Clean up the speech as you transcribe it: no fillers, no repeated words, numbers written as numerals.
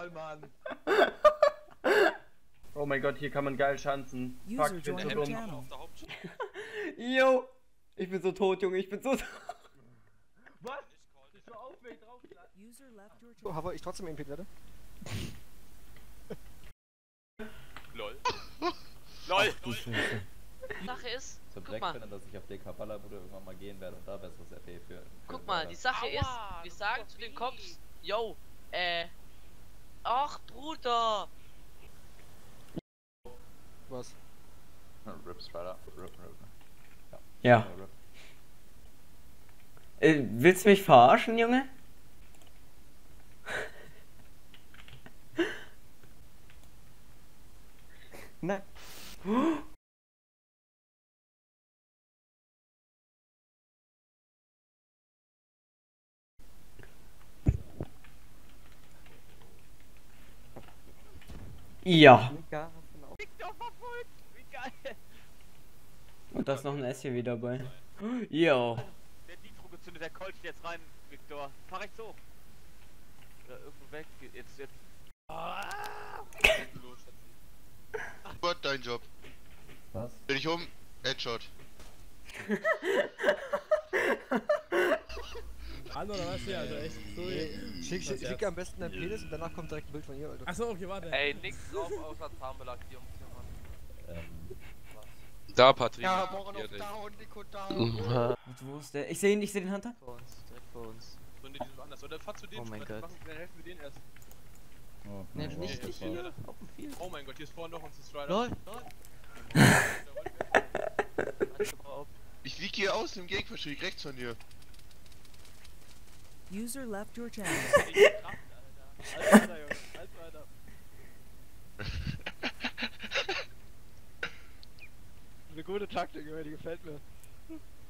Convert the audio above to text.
Maul, Mann. Oh mein Gott, hier kann man geil schanzen. Fuck, ich bin so dumm. Yo! Ich bin so tot, Junge, ich bin so tot. Was? Ich so auf, wenn ich drauf So, aber ich trotzdem MP werde. LOL. LOL! Sache ist, Zur guck mal, Black dass ich auf DK Ballerbude irgendwann mal gehen werde und da besseres RP für guck mal, die Sache ist, wir sagen zu den Cops, yo, ach Bruder! Was? Rip Strider. Rip. Ja. Rip. Willst du mich verarschen, Junge? Nein. Ja. Mika, hast du einen Victor verfolgt! Wie geil! Und da ist noch ein SUV dabei. Yo. Der Nitro gezündet, der Colt jetzt rein, Victor. Fahr rechts hoch. Oder irgendwo weg. Jetzt. Gott, dein Job. Was? Bin ich um? Headshot. An oder was hier? Also echt so. Schick am besten dein Penis und danach kommt direkt ein Bild von ihr, Alter. Achso, okay, warte. Ey, nix drauf außer Zahnbelag, die Jungs hier, Mann. Da, Patrick. Ja, morgen auf down, Nico down. Wo ist der? Ich sehe ihn, den Hunter. Vor uns, direkt vor uns. So, nee, die sind anders. Oder fahr zu denen, Oh mein Gott. dann helfen wir denen erst. Oh, Ne, oh, nicht oh, dich oh. hier, auf dem Field. Oh mein Gott, hier ist vorne noch uns ein Strider. LOL. Ich lieg hier außen im Gegenversteck rechts von dir. User left your channel. Alter, Junge. Alter. Eine gute Taktik, Junge, die gefällt mir.